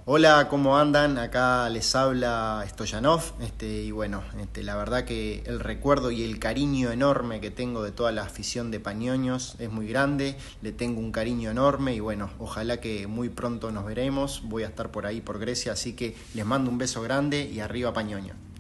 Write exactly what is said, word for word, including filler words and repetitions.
Hola, ¿cómo andan? Acá les habla Stoyanov, este, y bueno, este, la verdad que el recuerdo y el cariño enorme que tengo de toda la afición de Pañoños es muy grande, le tengo un cariño enorme y bueno, ojalá que muy pronto nos veremos, voy a estar por ahí por Grecia, así que les mando un beso grande y arriba Pañoño.